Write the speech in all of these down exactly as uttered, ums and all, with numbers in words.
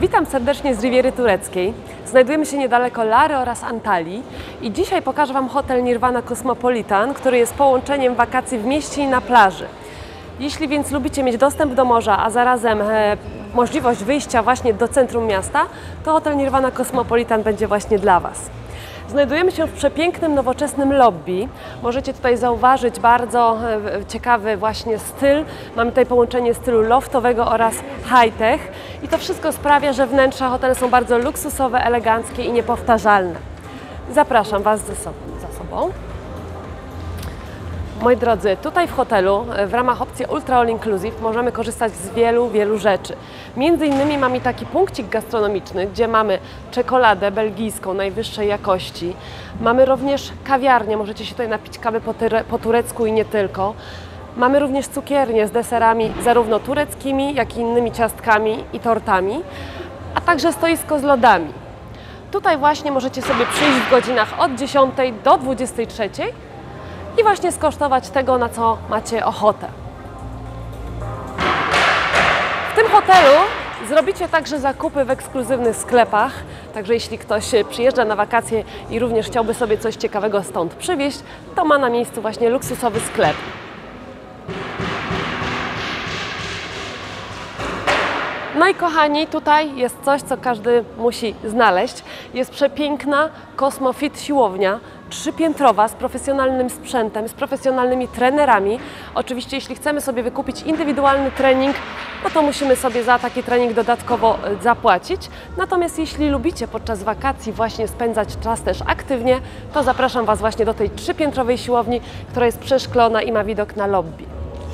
Witam serdecznie z Riviery Tureckiej. Znajdujemy się niedaleko Lary oraz Antalii i dzisiaj pokażę Wam hotel Nirvana Cosmopolitan, który jest połączeniem wakacji w mieście i na plaży. Jeśli więc lubicie mieć dostęp do morza, a zarazem e, możliwość wyjścia właśnie do centrum miasta, to hotel Nirvana Cosmopolitan będzie właśnie dla Was. Znajdujemy się w przepięknym, nowoczesnym lobby. Możecie tutaj zauważyć bardzo ciekawy właśnie styl. Mamy tutaj połączenie stylu loftowego oraz high-tech i to wszystko sprawia, że wnętrza hotelu są bardzo luksusowe, eleganckie i niepowtarzalne. Zapraszam Was za sobą. Moi drodzy, tutaj w hotelu w ramach opcji Ultra All Inclusive możemy korzystać z wielu, wielu rzeczy. Między innymi mamy taki punkcik gastronomiczny, gdzie mamy czekoladę belgijską najwyższej jakości. Mamy również kawiarnię, możecie się tutaj napić kawy po, po turecku i nie tylko. Mamy również cukiernię z deserami zarówno tureckimi, jak i innymi ciastkami i tortami, a także stoisko z lodami. Tutaj właśnie możecie sobie przyjść w godzinach od dziesiątej do dwudziestej trzeciej i właśnie skosztować tego, na co macie ochotę. W tym hotelu zrobicie także zakupy w ekskluzywnych sklepach, także jeśli ktoś przyjeżdża na wakacje i również chciałby sobie coś ciekawego stąd przywieźć, to ma na miejscu właśnie luksusowy sklep. No i kochani, tutaj jest coś, co każdy musi znaleźć. Jest przepiękna Cosmofit siłownia, trzypiętrowa, z profesjonalnym sprzętem, z profesjonalnymi trenerami. Oczywiście jeśli chcemy sobie wykupić indywidualny trening, no to musimy sobie za taki trening dodatkowo zapłacić. Natomiast jeśli lubicie podczas wakacji właśnie spędzać czas też aktywnie, to zapraszam Was właśnie do tej trzypiętrowej siłowni, która jest przeszklona i ma widok na lobby.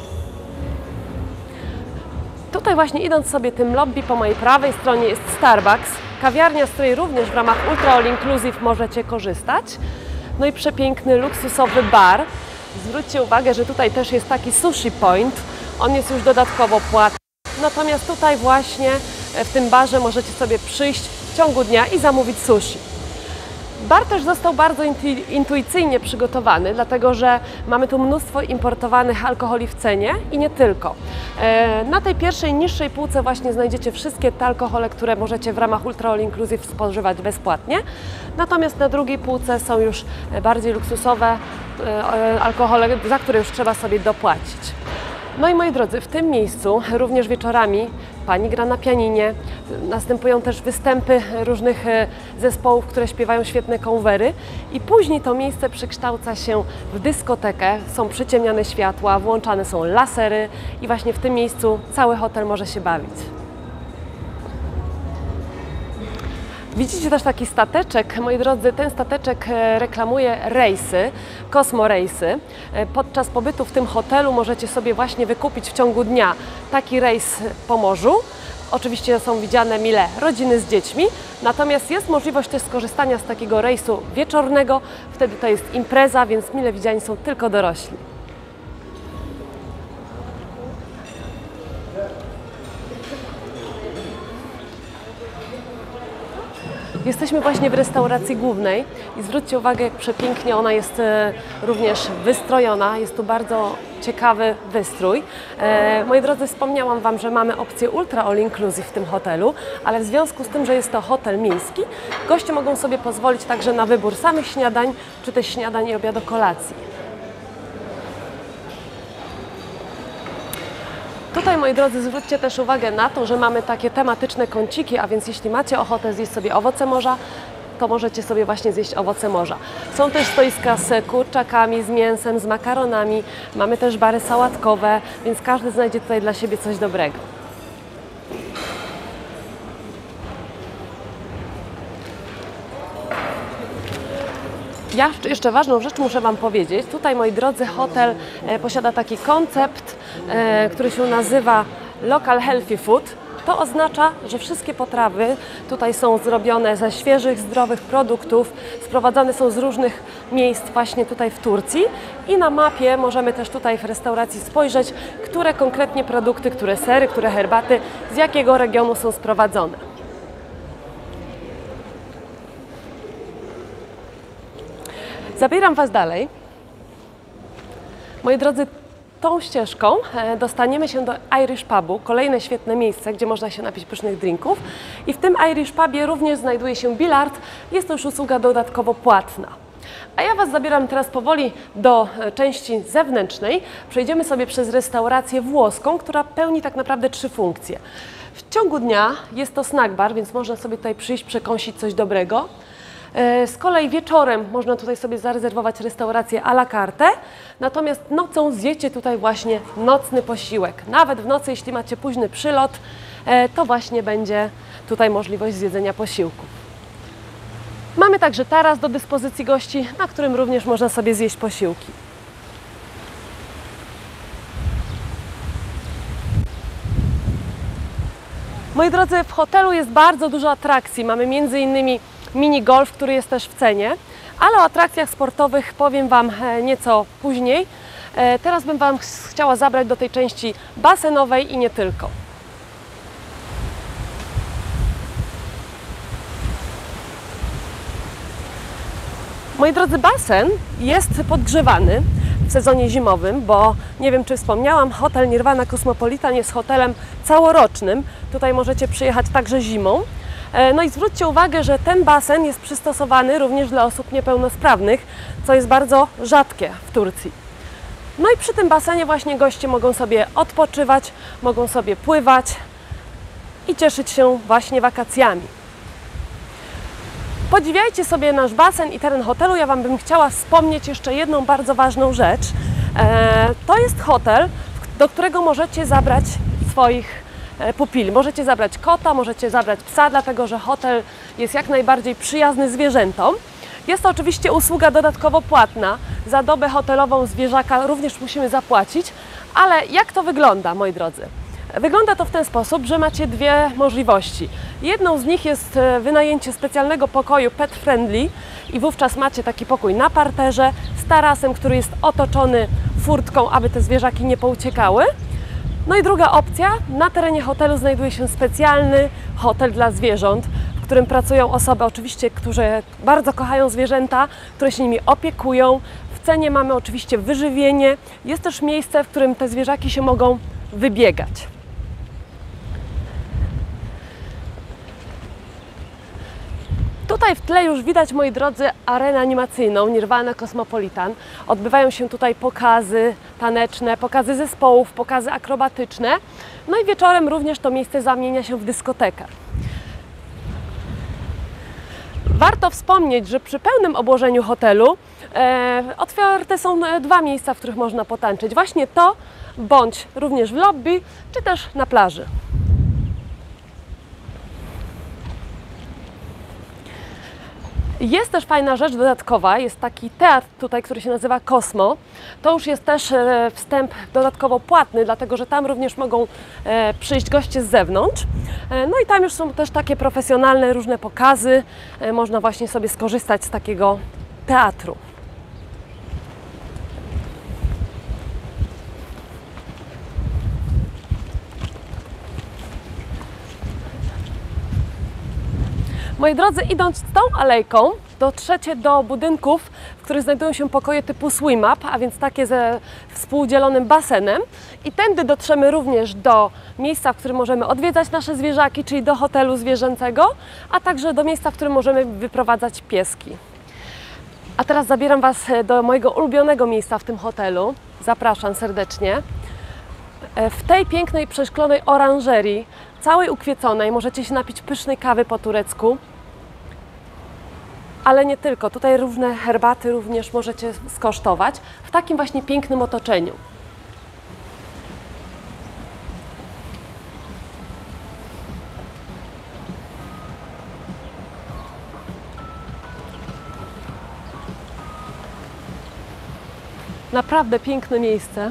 Tutaj właśnie idąc sobie tym lobby, po mojej prawej stronie jest Starbucks, kawiarnia, z której również w ramach Ultra All Inclusive możecie korzystać. No i przepiękny, luksusowy bar. Zwróćcie uwagę, że tutaj też jest taki sushi point, on jest już dodatkowo płatny. Natomiast tutaj właśnie w tym barze możecie sobie przyjść w ciągu dnia i zamówić sushi. Bar też został bardzo intuicyjnie przygotowany, dlatego że mamy tu mnóstwo importowanych alkoholi w cenie i nie tylko. Na tej pierwszej, niższej półce właśnie znajdziecie wszystkie te alkohole, które możecie w ramach Ultra All Inclusive spożywać bezpłatnie. Natomiast na drugiej półce są już bardziej luksusowe alkohole, za które już trzeba sobie dopłacić. No i moi drodzy, w tym miejscu również wieczorami pani gra na pianinie, następują też występy różnych zespołów, które śpiewają świetne covery i później to miejsce przekształca się w dyskotekę, są przyciemniane światła, włączane są lasery i właśnie w tym miejscu cały hotel może się bawić. Widzicie też taki stateczek, moi drodzy, ten stateczek reklamuje rejsy, Cosmo Rejsy. Podczas pobytu w tym hotelu możecie sobie właśnie wykupić w ciągu dnia taki rejs po morzu. Oczywiście są widziane mile rodziny z dziećmi, natomiast jest możliwość też skorzystania z takiego rejsu wieczornego, wtedy to jest impreza, więc mile widziani są tylko dorośli. Jesteśmy właśnie w restauracji głównej i zwróćcie uwagę, jak przepięknie ona jest również wystrojona. Jest tu bardzo ciekawy wystrój. E, moi drodzy, wspomniałam Wam, że mamy opcję Ultra All Inclusive w tym hotelu, ale w związku z tym, że jest to hotel miejski, goście mogą sobie pozwolić także na wybór samych śniadań, czy też śniadań i obiadu kolacji. Tutaj, moi drodzy, zwróćcie też uwagę na to, że mamy takie tematyczne kąciki, a więc jeśli macie ochotę zjeść sobie owoce morza, to możecie sobie właśnie zjeść owoce morza. Są też stoiska z kurczakami, z mięsem, z makaronami, mamy też bary sałatkowe, więc każdy znajdzie tutaj dla siebie coś dobrego. Ja jeszcze ważną rzecz muszę Wam powiedzieć. Tutaj, moi drodzy, hotel e, posiada taki koncept, e, który się nazywa Local Healthy Food. To oznacza, że wszystkie potrawy tutaj są zrobione ze świeżych, zdrowych produktów, sprowadzane są z różnych miejsc właśnie tutaj w Turcji i na mapie możemy też tutaj w restauracji spojrzeć, które konkretnie produkty, które sery, które herbaty, z jakiego regionu są sprowadzone. Zabieram Was dalej. Moi drodzy, tą ścieżką dostaniemy się do Irish Pubu, kolejne świetne miejsce, gdzie można się napić pysznych drinków. I w tym Irish Pubie również znajduje się bilard. Jest to już usługa dodatkowo płatna. A ja Was zabieram teraz powoli do części zewnętrznej. Przejdziemy sobie przez restaurację włoską, która pełni tak naprawdę trzy funkcje. W ciągu dnia jest to snack bar, więc można sobie tutaj przyjść, przekąsić coś dobrego. Z kolei wieczorem można tutaj sobie zarezerwować restaurację à la carte, natomiast nocą zjecie tutaj właśnie nocny posiłek. Nawet w nocy, jeśli macie późny przylot, to właśnie będzie tutaj możliwość zjedzenia posiłku. Mamy także taras do dyspozycji gości, na którym również można sobie zjeść posiłki. Moi drodzy, w hotelu jest bardzo dużo atrakcji. Mamy między innymi mini golf, który jest też w cenie, ale o atrakcjach sportowych powiem Wam nieco później. Teraz bym Wam chciała zabrać do tej części basenowej i nie tylko. Moi drodzy, basen jest podgrzewany w sezonie zimowym, bo nie wiem, czy wspomniałam, hotel Nirvana Cosmopolitan jest hotelem całorocznym. Tutaj możecie przyjechać także zimą. No i zwróćcie uwagę, że ten basen jest przystosowany również dla osób niepełnosprawnych, co jest bardzo rzadkie w Turcji. No i przy tym basenie właśnie goście mogą sobie odpoczywać, mogą sobie pływać i cieszyć się właśnie wakacjami. Podziwiajcie sobie nasz basen i teren hotelu. Ja Wam bym chciała wspomnieć jeszcze jedną bardzo ważną rzecz. E, to jest hotel, do którego możecie zabrać swoich pupili. Możecie zabrać kota, możecie zabrać psa, dlatego że hotel jest jak najbardziej przyjazny zwierzętom. Jest to oczywiście usługa dodatkowo płatna. Za dobę hotelową zwierzaka również musimy zapłacić. Ale jak to wygląda, moi drodzy? Wygląda to w ten sposób, że macie dwie możliwości. Jedną z nich jest wynajęcie specjalnego pokoju pet friendly i wówczas macie taki pokój na parterze z tarasem, który jest otoczony furtką, aby te zwierzaki nie pouciekały. No i druga opcja, na terenie hotelu znajduje się specjalny hotel dla zwierząt, w którym pracują osoby oczywiście, które bardzo kochają zwierzęta, które się nimi opiekują. W cenie mamy oczywiście wyżywienie, jest też miejsce, w którym te zwierzaki się mogą wybiegać. Tutaj w tle już widać, moi drodzy, arenę animacyjną Nirvana Cosmopolitan. Odbywają się tutaj pokazy taneczne, pokazy zespołów, pokazy akrobatyczne. No i wieczorem również to miejsce zamienia się w dyskotekę. Warto wspomnieć, że przy pełnym obłożeniu hotelu e, otwarte są dwa miejsca, w których można potańczyć. Właśnie to, bądź również w lobby, czy też na plaży. Jest też fajna rzecz dodatkowa, jest taki teatr tutaj, który się nazywa Cosmo. To już jest też wstęp dodatkowo płatny, dlatego że tam również mogą przyjść goście z zewnątrz. No i tam już są też takie profesjonalne różne pokazy, można właśnie sobie skorzystać z takiego teatru. Moi drodzy, idąc tą alejką, dotrzecie do budynków, w których znajdują się pokoje typu swim up, a więc takie ze współdzielonym basenem. I tędy dotrzemy również do miejsca, w którym możemy odwiedzać nasze zwierzaki, czyli do hotelu zwierzęcego, a także do miejsca, w którym możemy wyprowadzać pieski. A teraz zabieram Was do mojego ulubionego miejsca w tym hotelu. Zapraszam serdecznie. W tej pięknej, przeszklonej oranżerii, całej ukwieconej, możecie się napić pysznej kawy po turecku. Ale nie tylko, tutaj różne herbaty również możecie skosztować w takim właśnie pięknym otoczeniu. Naprawdę piękne miejsce.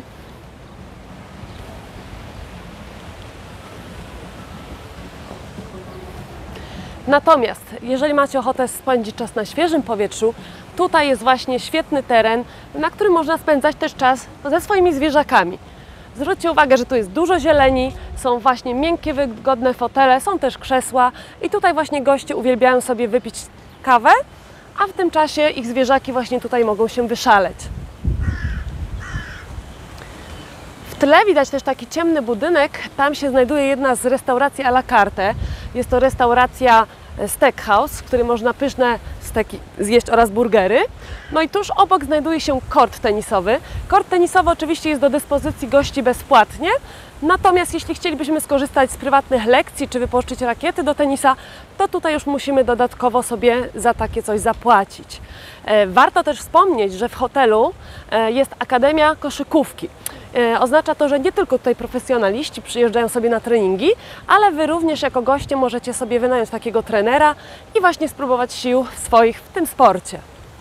Natomiast jeżeli macie ochotę spędzić czas na świeżym powietrzu, tutaj jest właśnie świetny teren, na którym można spędzać też czas ze swoimi zwierzakami. Zwróćcie uwagę, że tu jest dużo zieleni, są właśnie miękkie, wygodne fotele, są też krzesła i tutaj właśnie goście uwielbiają sobie wypić kawę, a w tym czasie ich zwierzaki właśnie tutaj mogą się wyszaleć. tle widać też taki ciemny budynek, tam się znajduje jedna z restauracji à la carte. Jest to restauracja Steakhouse, w której można pyszne steki zjeść oraz burgery. No i tuż obok znajduje się kort tenisowy. Kort tenisowy oczywiście jest do dyspozycji gości bezpłatnie, natomiast jeśli chcielibyśmy skorzystać z prywatnych lekcji czy wypożyczyć rakiety do tenisa, to tutaj już musimy dodatkowo sobie za takie coś zapłacić. Warto też wspomnieć, że w hotelu jest Akademia Koszykówki. Oznacza to, że nie tylko tutaj profesjonaliści przyjeżdżają sobie na treningi, ale Wy również jako goście możecie sobie wynająć takiego trenera i właśnie spróbować sił swoich w tym sporcie.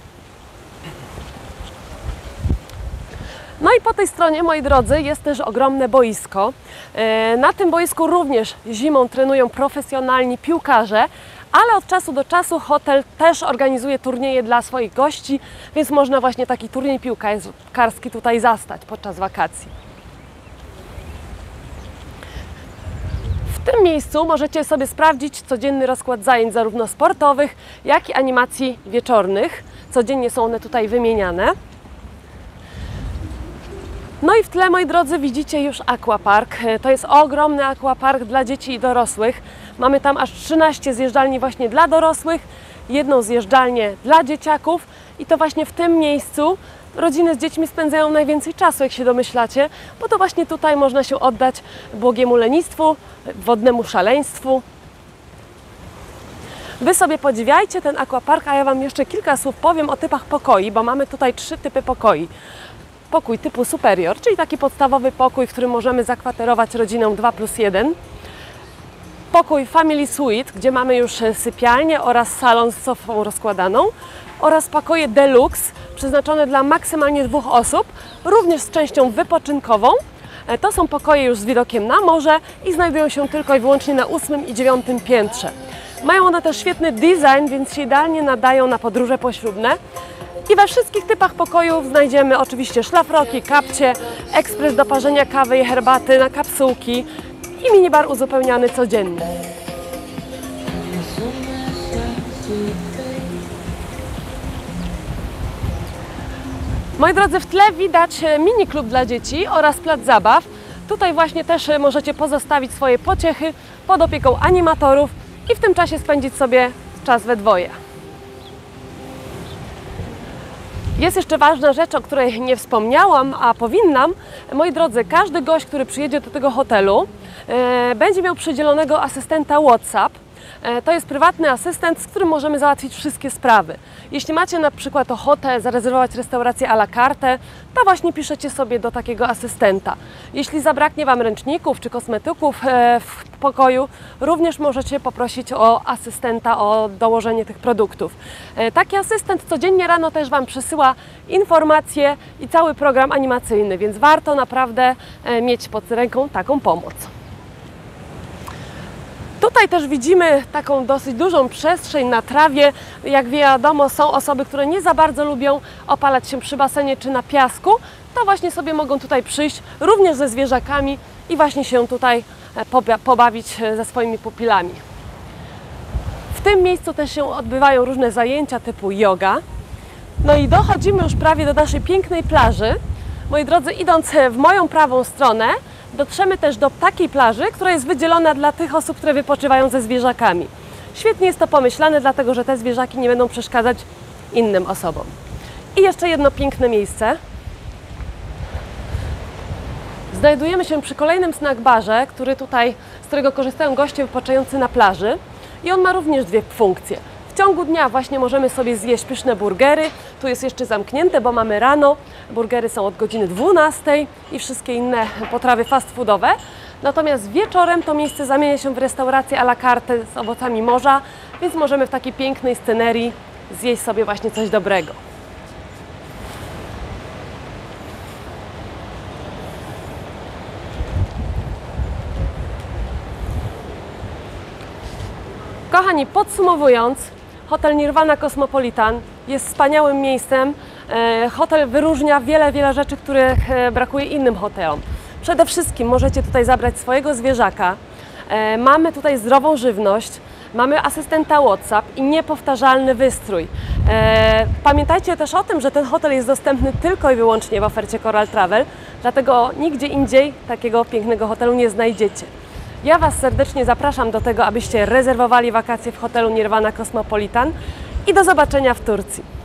No i po tej stronie, moi drodzy, jest też ogromne boisko. Na tym boisku również zimą trenują profesjonalni piłkarze, ale od czasu do czasu hotel też organizuje turnieje dla swoich gości, więc można właśnie taki turniej piłkarski tutaj zastać podczas wakacji. W tym miejscu możecie sobie sprawdzić codzienny rozkład zajęć zarówno sportowych, jak i animacji wieczornych. Codziennie są one tutaj wymieniane. No i w tle, moi drodzy, widzicie już aquapark. To jest ogromny aquapark dla dzieci i dorosłych. Mamy tam aż trzynaście zjeżdżalni właśnie dla dorosłych, jedną zjeżdżalnię dla dzieciaków i to właśnie w tym miejscu rodziny z dziećmi spędzają najwięcej czasu, jak się domyślacie, bo to właśnie tutaj można się oddać błogiemu lenistwu, wodnemu szaleństwu. Wy sobie podziwiajcie ten aquapark, a ja Wam jeszcze kilka słów powiem o typach pokoi, bo mamy tutaj trzy typy pokoi. Pokój typu superior, czyli taki podstawowy pokój, w którym możemy zakwaterować rodzinę dwa plus jeden. Pokój Family Suite, gdzie mamy już sypialnię oraz salon z sofą rozkładaną. Oraz pokoje Deluxe, przeznaczone dla maksymalnie dwóch osób, również z częścią wypoczynkową. To są pokoje już z widokiem na morze i znajdują się tylko i wyłącznie na ósmym i dziewiątym piętrze. Mają one też świetny design, więc się idealnie nadają na podróże poślubne. I we wszystkich typach pokojów znajdziemy oczywiście szlafroki, kapcie, ekspres do parzenia kawy i herbaty na kapsułki i minibar uzupełniany codziennie. Moi drodzy, w tle widać mini klub dla dzieci oraz plac zabaw. Tutaj właśnie też możecie pozostawić swoje pociechy pod opieką animatorów i w tym czasie spędzić sobie czas we dwoje. Jest jeszcze ważna rzecz, o której nie wspomniałam, a powinnam. Moi drodzy, każdy gość, który przyjedzie do tego hotelu, e, będzie miał przydzielonego asystenta WhatsApp. E, to jest prywatny asystent, z którym możemy załatwić wszystkie sprawy. Jeśli macie na przykład ochotę zarezerwować restaurację à la carte, to właśnie piszecie sobie do takiego asystenta. Jeśli zabraknie Wam ręczników czy kosmetyków e, w pokoju, również możecie poprosić o asystenta o dołożenie tych produktów. E, taki asystent codziennie rano też Wam przysyła informacje i cały program animacyjny, więc warto naprawdę e, mieć pod ręką taką pomoc. Tutaj też widzimy taką dosyć dużą przestrzeń na trawie. Jak wiadomo, są osoby, które nie za bardzo lubią opalać się przy basenie czy na piasku. To właśnie sobie mogą tutaj przyjść również ze zwierzakami i właśnie się tutaj pobawić ze swoimi pupilami. W tym miejscu też się odbywają różne zajęcia typu yoga. No i dochodzimy już prawie do naszej pięknej plaży. Moi drodzy, idąc w moją prawą stronę, dotrzemy też do takiej plaży, która jest wydzielona dla tych osób, które wypoczywają ze zwierzakami. Świetnie jest to pomyślane, dlatego że te zwierzaki nie będą przeszkadzać innym osobom. I jeszcze jedno piękne miejsce. Znajdujemy się przy kolejnym snack barze, który tutaj, z którego korzystają goście wypoczywający na plaży. I on ma również dwie funkcje. W ciągu dnia właśnie możemy sobie zjeść pyszne burgery. Tu jest jeszcze zamknięte, bo mamy rano. Burgery są od godziny dwunastej i wszystkie inne potrawy fast foodowe. Natomiast wieczorem to miejsce zamienia się w restaurację à la carte z owocami morza, więc możemy w takiej pięknej scenerii zjeść sobie właśnie coś dobrego. Kochani, podsumowując, hotel Nirvana Cosmopolitan jest wspaniałym miejscem. Hotel wyróżnia wiele, wiele rzeczy, których brakuje innym hotelom. Przede wszystkim możecie tutaj zabrać swojego zwierzaka. Mamy tutaj zdrową żywność. Mamy asystenta WhatsApp i niepowtarzalny wystrój. E, pamiętajcie też o tym, że ten hotel jest dostępny tylko i wyłącznie w ofercie Coral Travel, dlatego nigdzie indziej takiego pięknego hotelu nie znajdziecie. Ja Was serdecznie zapraszam do tego, abyście rezerwowali wakacje w hotelu Nirvana Cosmopolitan i do zobaczenia w Turcji.